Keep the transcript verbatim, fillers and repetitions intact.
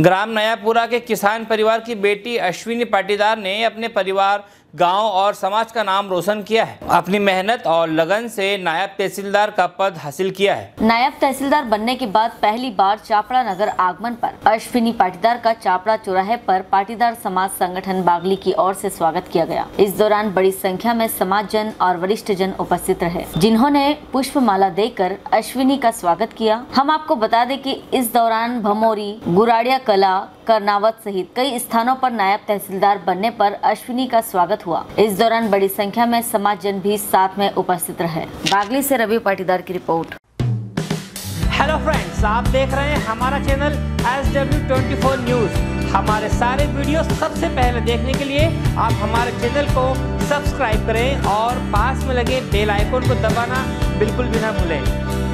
ग्राम नयापुरा के किसान परिवार की बेटी अश्विनी पाटीदार ने अपने परिवार, गांव और समाज का नाम रोशन किया है। अपनी मेहनत और लगन से नायब तहसीलदार का पद हासिल किया है। नायब तहसीलदार बनने के बाद पहली बार चापड़ा नगर आगमन पर अश्विनी पाटीदार का चापड़ा चौराहे पर पाटीदार समाज संगठन बागली की ओर से स्वागत किया गया। इस दौरान बड़ी संख्या में समाज जन और वरिष्ठ जन उपस्थित रहे, जिन्होंने पुष्प माला देकर अश्विनी का स्वागत किया। हम आपको बता दें कि इस दौरान भमोरी, गुराड़िया कला, करनावत सहित कई स्थानों पर नायब तहसीलदार बनने पर अश्विनी का स्वागत हुआ। इस दौरान बड़ी संख्या में समाज जन भी साथ में उपस्थित रहे। बागली से रवि पाटीदार की रिपोर्ट। हेलो फ्रेंड्स, आप देख रहे हैं हमारा channel S W twenty four news. हमारे सारे वीडियो सबसे पहले देखने के लिए आप हमारे चैनल को सब्सक्राइब करें और पास में लगे बेल आइकन को दबाना बिल्कुल भी ना भूलें।